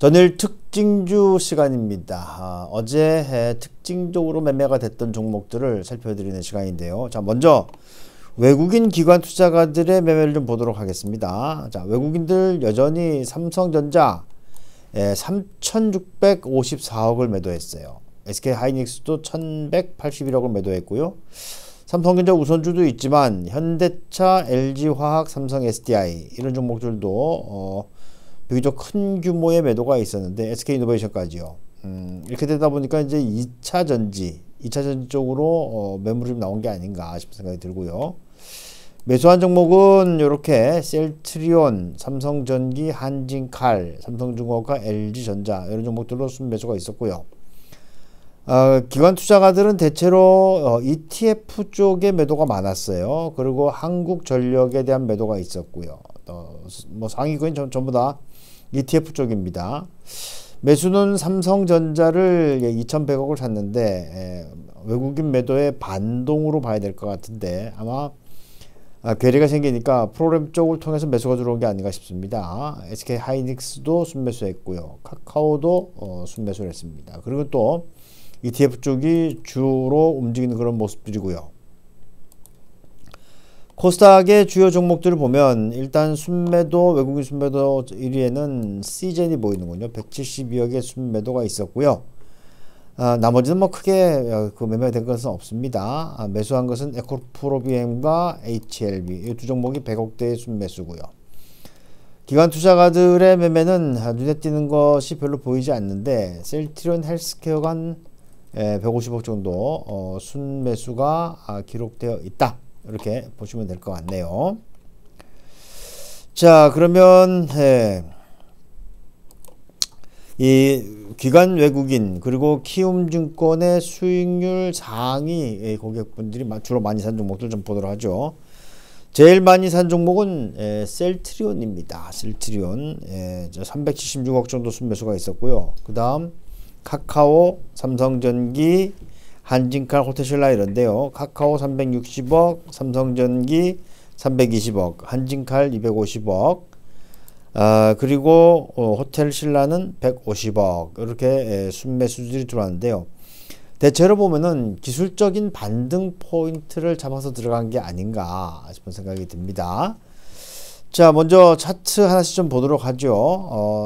전일 특징주 시간입니다. 어제 특징적으로 매매가 됐던 종목들을 살펴드리는 시간인데요. 자, 먼저 외국인 기관 투자가들의 매매를 좀 보도록 하겠습니다. 자, 외국인들 여전히 삼성전자 3,654억을 매도했어요. SK하이닉스도 1,181억을 매도했고요. 삼성전자 우선주도 있지만 현대차, LG화학, 삼성 SDI 이런 종목들도 비교적 큰 규모의 매도가 있었는데 SK이노베이션까지요. 이렇게 되다 보니까 이제 2차 전지 쪽으로 매물이 좀 나온 게 아닌가 싶은 생각이 들고요. 매수한 종목은 이렇게 셀트리온, 삼성전기, 한진칼, 삼성중공업과 LG전자 이런 종목들로 순매수가 있었고요. 기관 투자가들은 대체로 ETF 쪽에 매도가 많았어요. 그리고 한국전력에 대한 매도가 있었고요. 뭐 상위권이 전부 다 ETF 쪽입니다. 매수는 삼성전자를 2,100억을 샀는데 외국인 매도의 반동으로 봐야 될 것 같은데 아마 괴리가 생기니까 프로그램 쪽을 통해서 매수가 들어온 게 아닌가 싶습니다. SK하이닉스도 순매수했고요. 카카오도 순매수를 했습니다. 그리고 또 ETF 쪽이 주로 움직이는 그런 모습들이고요. 코스닥의 주요 종목들을 보면 일단 순매도, 외국인 순매도 1위에는 시젠이 보이는군요. 172억의 순매도가 있었고요. 나머지는 뭐 크게 매매된 것은 없습니다. 매수한 것은 에코프로비엠과 HLB 이 두 종목이 100억대의 순매수고요. 기관 투자가들의 매매는 눈에 띄는 것이 별로 보이지 않는데 셀트리온 헬스케어가 한 150억 정도 순매수가 기록되어 있다. 이렇게 보시면 될 것 같네요. 자, 그러면 이 기관 외국인 그리고 키움증권의 수익률 상위 고객분들이 주로 많이 산 종목들 좀 보도록 하죠. 제일 많이 산 종목은 셀트리온입니다. 셀트리온 376억 정도 순매수가 있었고요. 그 다음 카카오, 삼성전기, 한진칼, 호텔신라 이런데요. 카카오 360억, 삼성전기 320억, 한진칼 250억, 그리고 호텔신라는 150억 이렇게 순매수들이 들어왔는데요. 대체로 보면은 기술적인 반등 포인트를 잡아서 들어간 게 아닌가 싶은 생각이 듭니다. 자, 먼저 차트 하나씩 좀 보도록 하죠.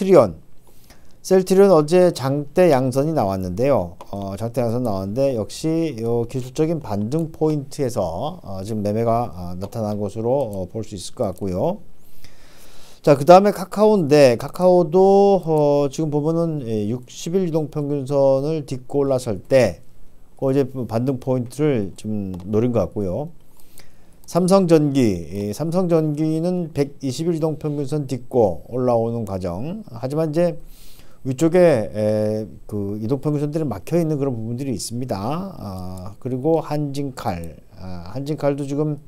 셀트리온 어제 장대 양선이 나왔는데요. 장대 양선 나왔는데 역시 기술적인 반등 포인트에서 지금 매매가 나타난 것으로 볼 수 있을 것 같고요. 자, 그 다음에 카카오인데 카카오도 지금 보면은 60일 이동평균선을 딛고 올라설 때 이제 반등 포인트를 좀 노린 것 같고요. 삼성전기는 120일 이동평균선 딛고 올라오는 과정. 하지만 이제 위쪽에 그 이동평균선들이 막혀 있는 그런 부분들이 있습니다. 그리고 한진칼도 지금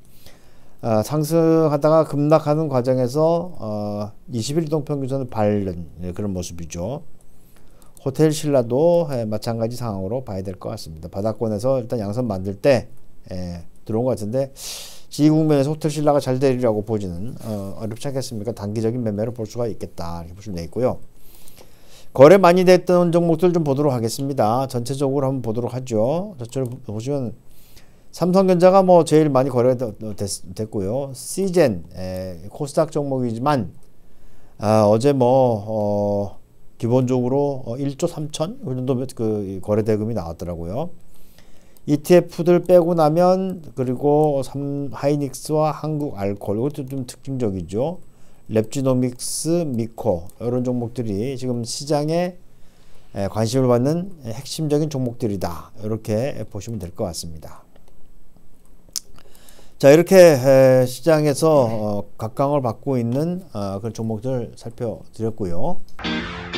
상승하다가 급락하는 과정에서 20일 이동평균선을 밟는 그런 모습이죠. 호텔신라도 마찬가지 상황으로 봐야 될 것 같습니다. 바닥권에서 일단 양선 만들 때 들어온 것 같은데 이 국면에서 호텔신라가 잘 되리라고 보지는 어렵지 않겠습니까? 단기적인 매매로 볼 수가 있겠다 이렇게 보시면 되겠고요. 거래 많이 됐던 종목들 좀 보도록 하겠습니다. 전체적으로 한번 보도록 하죠. 저쪽으로 보시면 삼성전자가 뭐 제일 많이 거래가 됐고요. 시젠 코스닥 종목이지만 어제 뭐 기본적으로 1조 3천 그 정도 그 거래 대금이 나왔더라고요. ETF들 빼고 나면 그리고 하이닉스와 한국알콜 이것도 좀 특징적이죠. 랩지노믹스, 미코 이런 종목들이 지금 시장에 관심을 받는 핵심적인 종목들이다. 이렇게 보시면 될 것 같습니다. 자, 이렇게 시장에서 각광을 받고 있는 그런 종목들 살펴드렸고요.